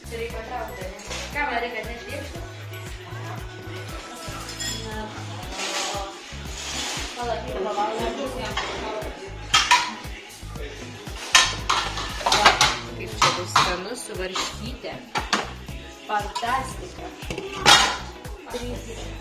Reikia patraukti. Ką man reikia atnešti? Palakyti pavalgyti. Kaip čia bus skanu su varškyte. Fantastika. 3.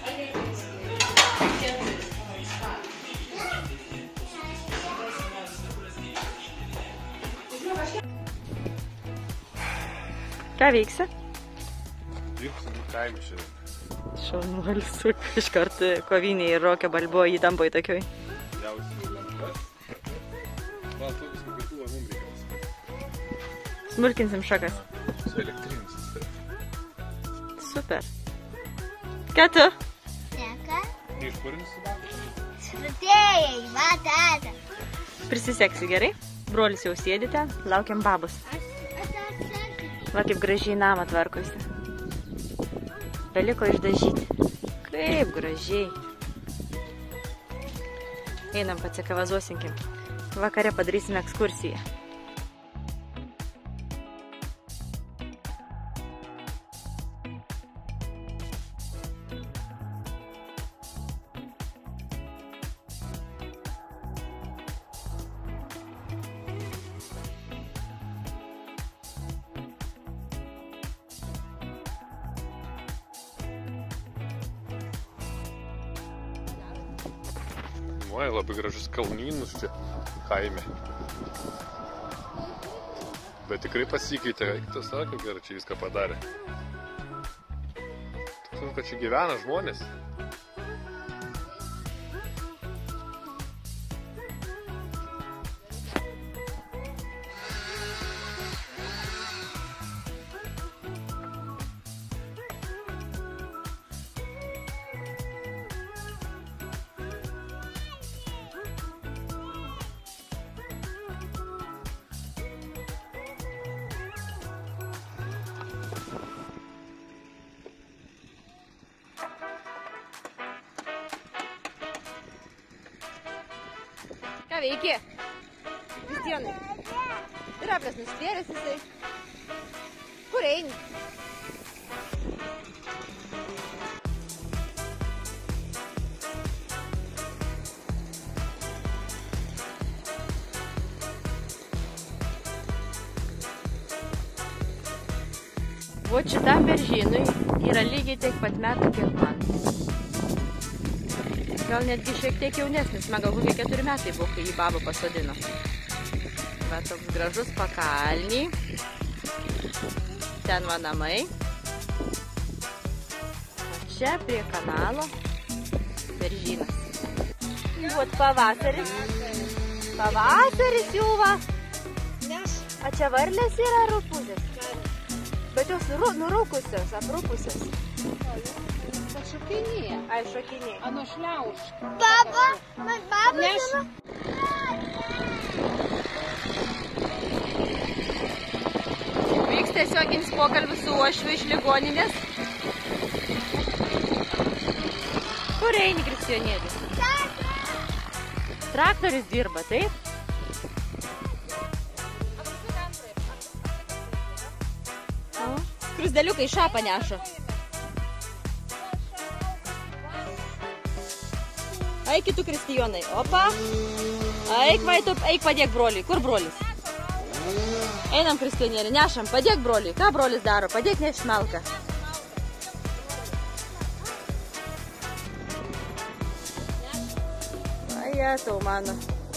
Ką veiksi? Dirbsim kaimį šiandien. Šaunuolis, iškart koviniai ir rokio balbo įtampoj tokioj. Jausiai lengvas. Gal tu viską kitų, ar mums reikia. Smulkinsim šakas. Su elektrinis. Super. Ką tu? Seka. Neišpurinis su babu? Srutėjai, va, tata. Prisiseksi gerai? Brolis jau sėdi ten, laukiam babus. Va kaip gražiai namą tvarkosi. Beliko išdažyti. Kaip gražiai. Einam pasikavazuosinkim. Vakare padarysime ekskursiją. Oi, labai gražus kalnynus čia kaime. Bet tikrai pasikeitė, tas sako, gerai čia viską padarė. Taip, kad čia gyvena žmonės. Ką veiki? Kristijonai. Draplas nustvėręs jisai. Kur eini? Vo šitam beržynui yra lygiai tiek pat metų, kiek man. Gal netgi šiek tiek jaunesnis, man gal kokie 4 metai buvo, kai jį baba pasodino. Va toks gražus pakalniai. Ten va namai. O čia prie kanalo beržynas. Vat pavasaris. Pavasaris jau va. A čia varlės yra rupūzės? Bet jos nurūkusios, aprūpusios. Šokinėje. Ai, šokinėje. Ano šliaužka. Baba, man baba Neš. Vyks tiesioginis pokalbis su uošviu iš ligoninės. Kur eini, Kristijonėlis? Traktorius dirba, taip? Krusdeliukai šapą neša. Eik tu, Kristijonai. Opa. Eik, Vaitu, eik padėk broliui. Kur brolis? Einam, Kristijonėlį, nešam. Padėk broliui. Ką brolis daro? Padėk neš šmelką. Aja, tau mano.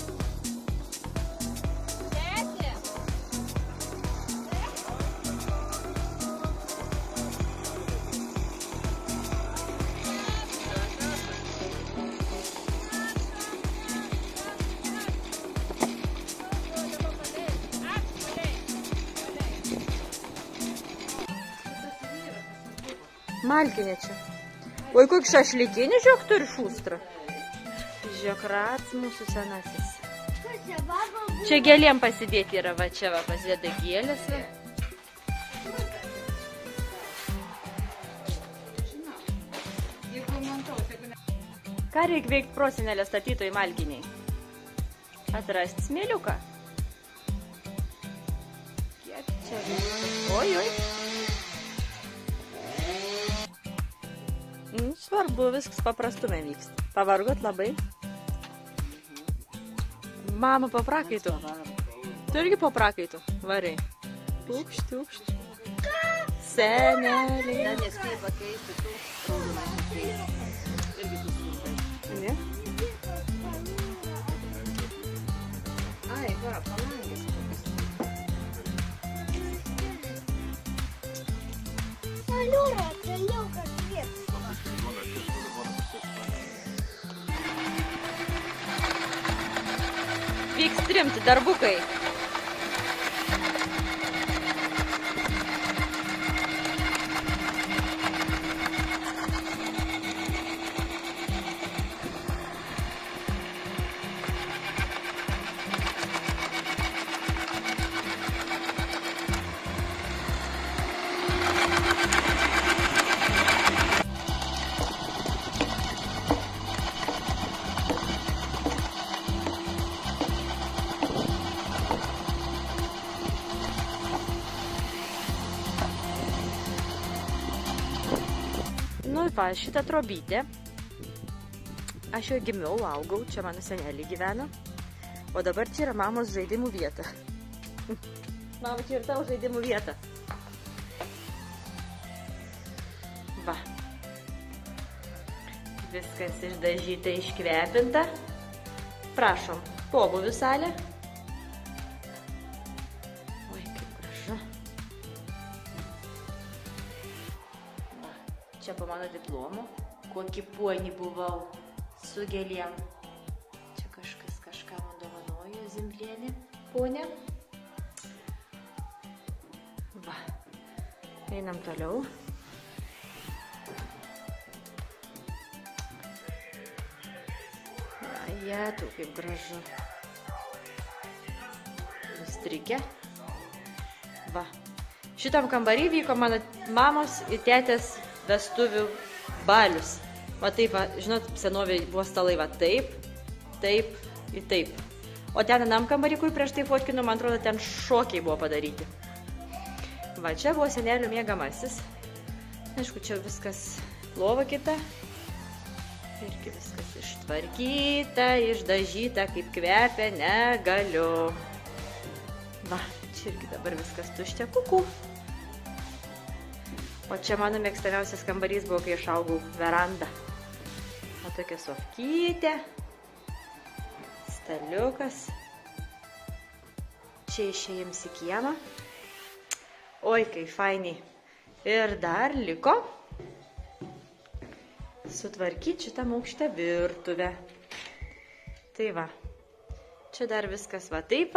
Malkinė čia. Oi, koks šašlikinį, žiūrėk, turi šustrą. Žiūrėk, rats mūsų senasis. Čia gėlėm pasidėti yra, va čia va pasidėta gėlės. Ką reikia veikti prosenelio statytojai malkiniai? Atrasti smėliuką. Kiek čia? Oi, oi. Svarbu, viskas paprastumė vyksta. Pavargot labai? Mama paprakaitų. Tu irgi paprakaitų? Varai. Tūkšt, tūkšt. Senelį. Dar nespėjai pakeisti tų raudonai pakeisti. Irgi tų sūstai. Ne? Ai, va, palangės. Aliura, keliukas vietas. Vyks trimti darbukai. Nu, va, šitą trobytę. Aš jau gimiau, augau, čia mano senelį gyveno. O dabar čia yra mamos žaidimų vieta. Mama, čia ir tavo žaidimų vieta. Va. Viskas išdažyta, iškvepinta. Prašom, pobūvių salė. Oi, kaip gražu. Čia po mano diplomu, kokį puonį buvau su gėlėm. Čia kažkas kažką man dovanojo, Zimblienė, ponė. Va, einam toliau. Jetau, kaip gražu. Nustrikę. Va, šitam kambarį vyko mano mamos ir tėtės vestuvių balius. Va taip, va, žinot, senovėje buvo stalai, va taip, taip ir taip. O ten anam kambarį, kur prieš tai fotkinu, man atrodo, ten šokiai buvo padaryti. Va, čia buvo senelio miegamasis. Aišku, čia viskas lova kita. Irgi viskas ištvarkyta, išdažyta, kaip kvepia, negaliu. Va, čia irgi dabar viskas tuščia, kuku. O čia mano mėgstamiausias kambarys buvo, kai aš augau, veranda. O tokia sofkytė, staliukas. Čia išėjams į kiemą. Oi, kaip fainiai. Ir dar liko sutvarkyti šitą aukštą virtuvę. Tai va, čia dar viskas va taip.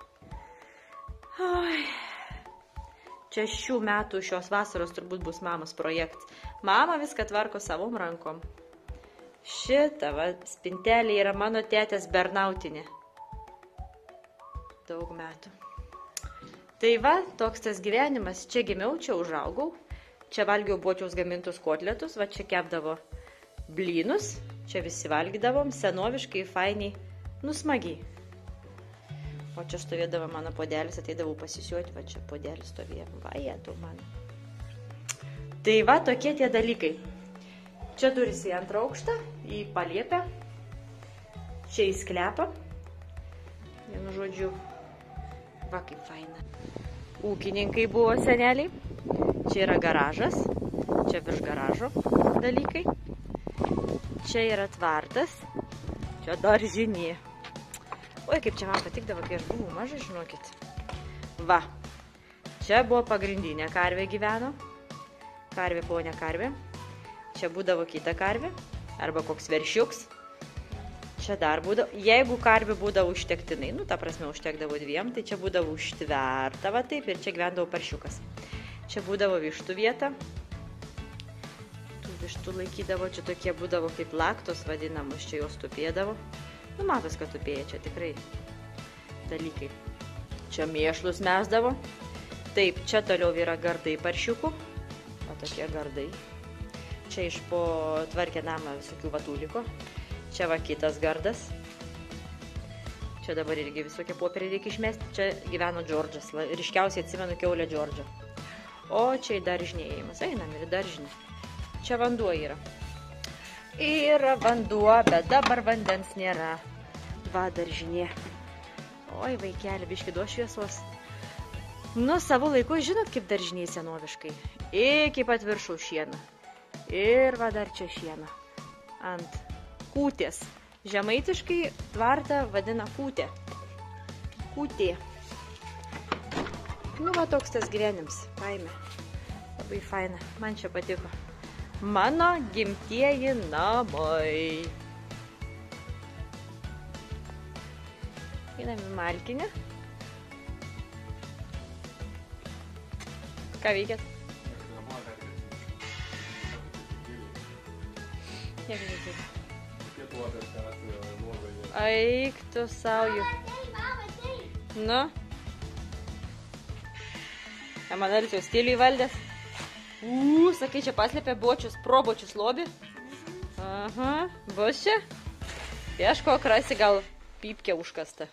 Oi. Čia šių metų, šios vasaros turbūt bus mamos projektas. Mama viską tvarko savom rankom. Šita va, spintelė yra mano tėtės bernautinė. Daug metų. Tai va, toks tas gyvenimas. Čia gimiau, čia užaugau. Čia valgiau bočiaus gamintus kotletus. Va, čia kepdavo blynus. Čia visi valgydavom. Senoviškai, fainiai, nusmagiai. O čia stovėdavo mano podelis, ateidavau pasisiuoti, va čia podelis stovėjo. Va, jėtų mano. Tai va, tokie tie dalykai. Čia duris į antrą aukštą, į paliepę. Čia į sklepą. Vienu žodžiu, va kaip faina. Ūkininkai buvo seneliai. Čia yra garažas. Čia virš garažo dalykai. Čia yra tvartas. Čia daržinė. Oi, kaip čia man patikdavo, kai aš buvau mažai, žinokit. Va, čia buvo pagrindinė karvė gyveno. Karvė, ponė karvė. Čia būdavo kita karvė, arba koks veršiuks. Čia dar būdavo, jeigu karvė būdavo užtektinai, nu, ta prasme, užtekdavo dviem, tai čia būdavo užtverta, va taip, ir čia gyvendavo paršiukas. Čia būdavo vištų vieta. Tų vištų laikydavo, čia tokie būdavo kaip laktos vadinamos, čia jos tupėdavo. Nu, matos, kad tupėja čia tikrai dalykai. Čia mėšlus mesdavo. Taip, čia toliau yra gardai paršiukų. O tokie gardai. Čia iš po tvarkė namą visokių vatų liko. Čia va kitas gardas. Čia dabar irgi visokie popieriai reikia išmesti. Čia gyveno Džordžas. Ryškiausiai atsimenu kiaulę Džordžą. O čia į daržinėjimas. Einam ir daržinį. Čia vanduo yra. Yra vanduo, bet dabar vandens nėra. Va, daržinė. Oi, vaikeli, biški duos šviesos. Nu, savo laiku žinot, kaip daržiniai senoviškai. Iki pat viršaus šieno. Ir va dar čia šieno. Ant kūtės. Žemaitiškai tvartą vadina kūtė. Kūtė. Nu, va toks tas gyvenims. Kaime. Labai faina. Man čia patiko. Mano gimtieji namai. Einam į Malkinę. Ką veikėt? Nieko nežinau. Eik tu saujų. Nu? Emanuelis jau stilių įvaldęs. Sakai, čia paslėpė bočius, pro bočius lobį. Aha, bus čia? Ieško, rasi gal pypkę užkasta.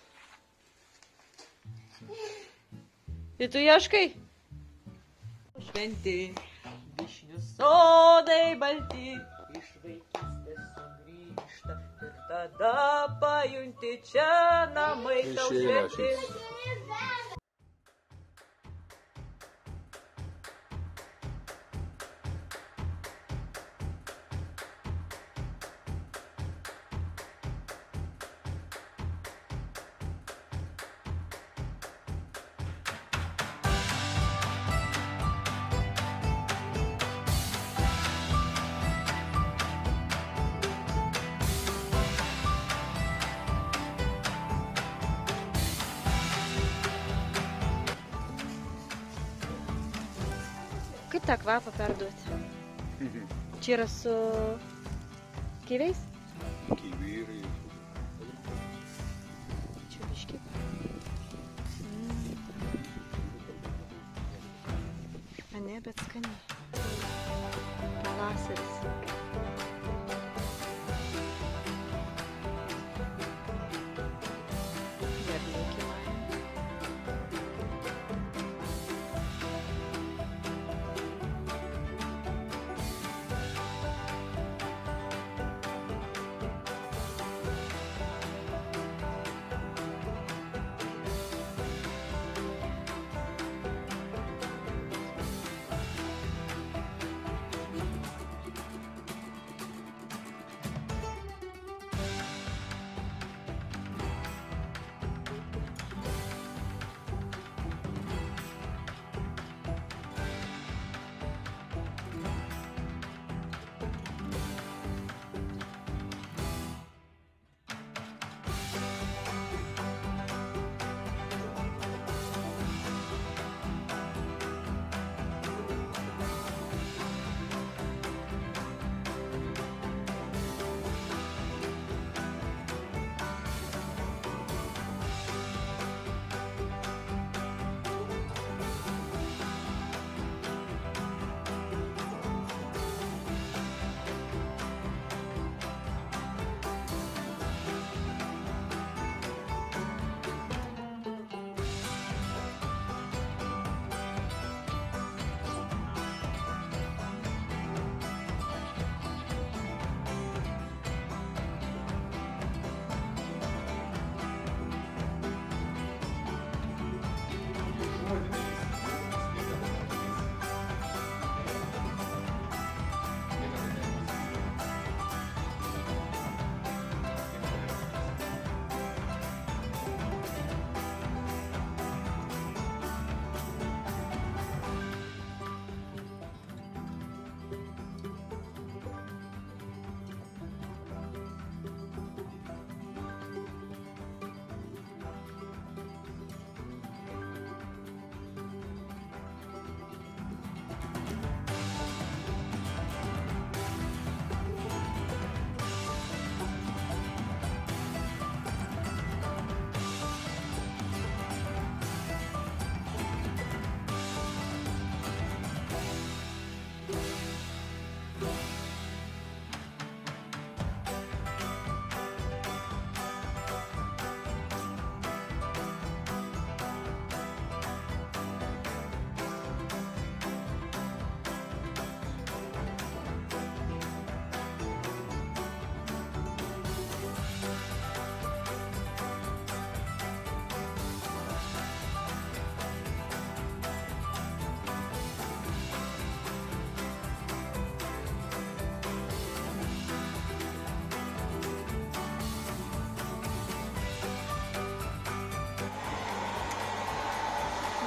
Tai tu ieškai? Šventi, višnių sodai balti, iš vaikystės sugrįžta. Ir tada pajunti čia namai tau šventi. Kaip tą kvapą perduoti? Čia yra su kiviais? Kivyrai. Čia biški. A ne, bet skaniai. Pavasaris.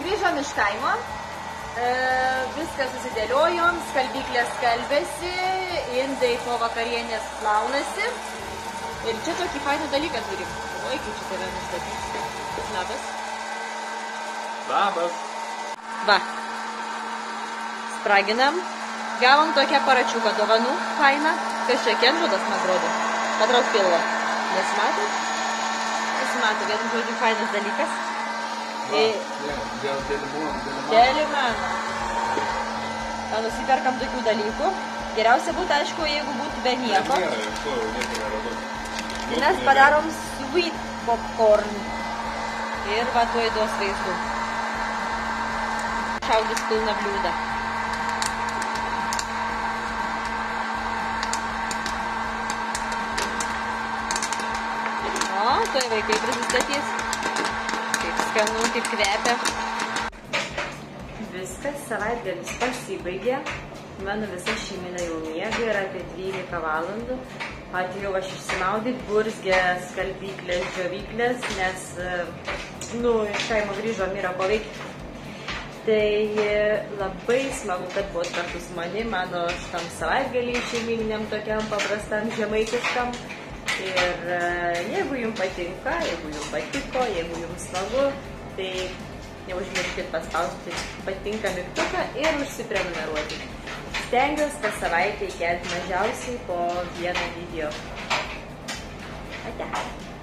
Grįžom iš kaimo, viską susidėliojom, skalbyklės skalbėsi, indai po vakarienės plaunasi. Ir čia tokį fainą dalyką turim. Oi, kaip čia tave nustatyti. Labas. Labas. Va. Spraginam. Gavom tokią paračiuką dovanų fainą. Kas čia Kenžudas, man atrodo. Patrauk pilvą. Nesimato? Nesimato, vienu žodžiu, fainas dalykas. Dėl limano. Nusiperkam tokių dalykų. Geriausia būtų, aišku, jeigu būtų be nieko. Mes padarom sweet popcorn. Ir va tuoj duos vaizdų. Šaudys pilną bliūdą. O, tuoj vaikai prisistatys. Kaip skanu, kaip kvepia. Viskas, savaitgalis pasibaigė. Mano visa šeimina jau miega, yra apie 12 valandų. Atėjau aš išsimaudyt, burzgė skalbyklės, džiovyklės, nes, iš kaimo grįžom, yra ko veikti. Tai labai smagu, kad buvot kartu su manim, mano šitam savaitgalį šeimininiam tokiam paprastam žemaitiškam. Ir jeigu jums patinka, jeigu jums patiko, jeigu jums smagu, tai neužmirškit paspausti patinka mygtuką ir užsiprenumeruoti. Stengiuosi kas savaitę įkelti mažiausiai po vieną video. Ate.